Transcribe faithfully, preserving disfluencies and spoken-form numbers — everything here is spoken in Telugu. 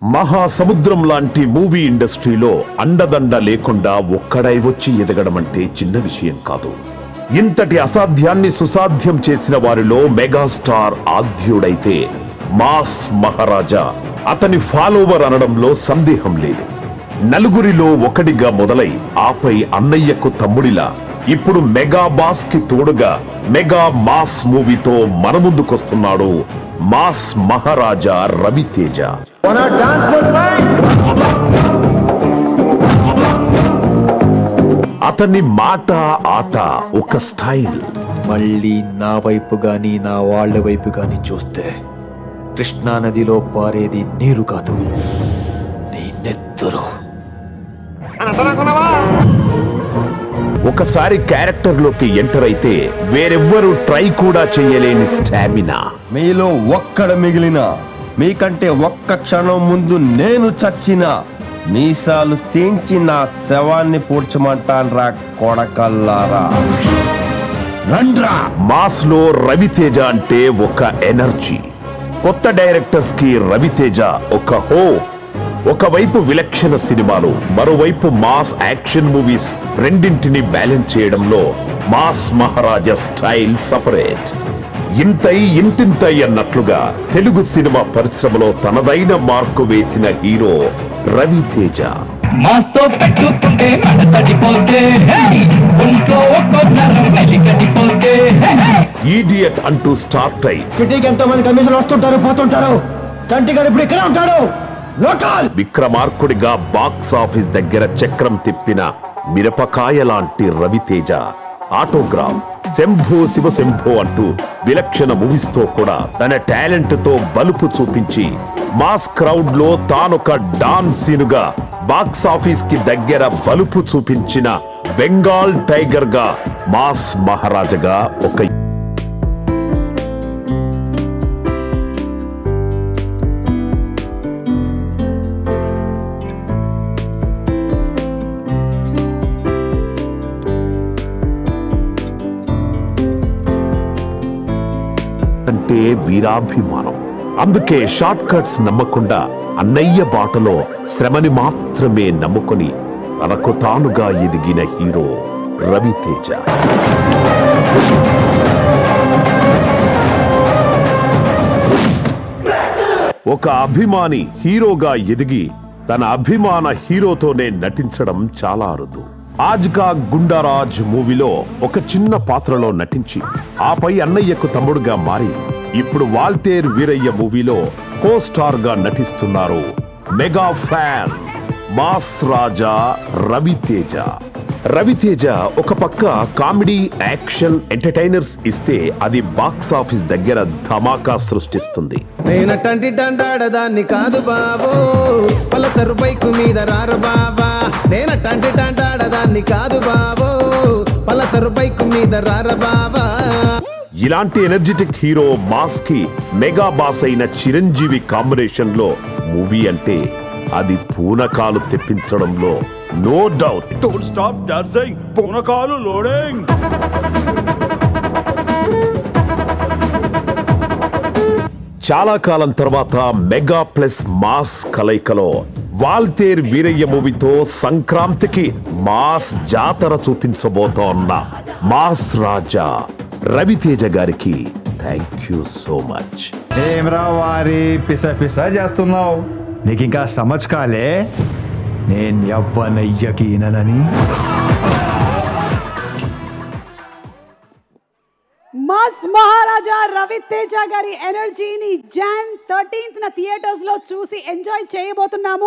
మహాసముద్రం లాంటి మూవీ ఇండస్ట్రీలో అండదండ లేకుండా ఒక్కడై వచ్చి ఎదగడం అంటే చిన్న విషయం కాదు. ఇంతటి అసాధ్యాన్ని సుసాధ్యం చేసిన వారిలో మెగాస్టార్ ఆద్యుడైతే మాస్ మహారాజా అతని ఫాలోవర్ అనడంలో సందేహం లేదు. నలుగురిలో ఒకడిగా మొదలై ఆపై అన్నయ్యకు తమ్ముడిలా ఇప్పుడు మెగా బాస్ కి తోడుగా మెగా మాస్ మూవీతో మన ముందుకొస్తున్నాడు మాస్ మహారాజా రవితేజ. అతని మాట ఆట ఒక స్టైల్. మళ్ళీ నా వైపు గాని నా వాళ్ళ వైపు గాని చూస్తే కృష్ణా నదిలో పారేది నీరు కాదు, నీ నెత్తురు. ఒకసారి క్యారెక్టర్ లోకి ఎంటర్ అయితే వేరెవ్వరూ ట్రై కూడా చేయలేని స్టామినా. మీలో ఒక్కడ మిగిలిన మీకంటే ఒక్క క్షణం ముందు నేను చచ్చిన మీసాలు తెంచి నా శవాన్ని పూడ్చమంటాన్రా కొడకల్లారా. రండ్రా. మాస్ లో రవితేజ అంటే ఒక ఎనర్జీ. కొత్త డైరెక్టర్స్ కి రవితేజ ఒక హో. ఒకవైపు విలక్షణ సినిమాలు, మరోవైపు మాస్ యాక్షన్ మూవీస్ రెండింటిని బ్యాలెన్స్ చేయడంలో మాస్ మహారాజా స్టైల్ సపరేట్. ఇంతై ఇంతింతై అన్నట్లుగా తెలుగు సినిమా పరిశ్రమలో తనదైన మార్కు వేసిన హీరో రవితేజ. మాస్తో పెట్టుకుంటే మడతడిపోతే ఒంట్లో ఒక్కో నరం మెలికడిపోతే ఈడియట్ అంటూ స్టార్ట్ అయి సిటీకి ఎంతో మంది కమిషన్ వస్తుంటారు పోతుంటారు. చంటి గారు ఇప్పుడు ఇక్కడ ఉంటాడు. లోకల్ విక్రమార్కుడిగా బాక్స్ ఆఫీస్ దగ్గర చక్రం తిప్పిన మిరపకాయ లాంటి రవితేజ ఆటోగ్రాఫ్, శంభో శివ శంభో అంటూ విలక్షణ మూవీస్ తో కూడా తన టాలెంట్ తో బలుపు చూపించి మాస్ క్రౌడ్ లో తానొక డాన్ సీనుగా బాక్స్ ఆఫీస్ కి దగ్గర బలుపు చూపించిన బెంగాల్ టైగర్ గా మాస్ మహారాజాగా ఒక అంటే వీరాభిమానం. అందుకే షార్ట్ కట్స్ నమ్మకుండా అన్నయ్య బాటలో శ్రమని మాత్రమే నమ్ముకొని తనకు తానుగా ఎదిగిన హీరో రవితేజ. ఒక అభిమాని హీరోగా ఎదిగి తన అభిమాన హీరోతోనే నటించడం చాలా అరుదు. ఆజ్కా గుండారాజ్ మూవీలో ఒక చిన్న పాత్రలో నటించి ఆపై అన్నయ్యకు తమ్ముడుగా మారి ఇప్పుడు వాల్తేర్ వీరయ్య మూవీలో కో స్టార్ గా నటిస్తున్నారు mega fan mass Raja Ravi Teja. Ravi Teja ఒక పక్క కామెడీ, యాక్షన్, ఎంటర్టైనర్స్ ఇస్తే అది బాక్స్ ఆఫీస్ దగ్గర ధమాకా సృష్టిస్తుంది. నేనటంటి డండాడదాన్ని కాదు బాబు, పలసరు బైకు మీద రారు బాబా. నేనటంటి డండాడదాన్ని కాదు బాబు, పలసరు బైకు మీద రారు బాబా. ఇలాంటి ఎనర్జెటిక్ హీరో మాస్ కి మెగా బాస్ అయిన చిరంజీవి కాంబినేషన్ లో మూవీ అంటే అది పూనకాలు తెప్పించడంలో no doubt. Don't stop dancing, పూనకాలు లోడింగ్. చాలా కాలం తర్వాత మెగా ప్లస్ మాస్ కలయికలో వాల్తేర్ వీరయ్య మూవీతో సంక్రాంతికి మాస్ జాతర చూపించబోతోన్న మాస్ రాజా రవితేజ గారికి థ్యాంక్ యూ సో మచ్. ఏమ్రా వారి పిస పిస చేస్తున్నావు? నీకు ఇంకా సమజ్ కాలే నేను ఎవ్వనయ్యకి ఈనని. మాస్ మహారాజా రవితేజ గారి ఎనర్జీని జాన్ థర్టీన్త్ న థియేటర్స్ లో చూసి ఎంజాయ్ చేయబోతున్నాము.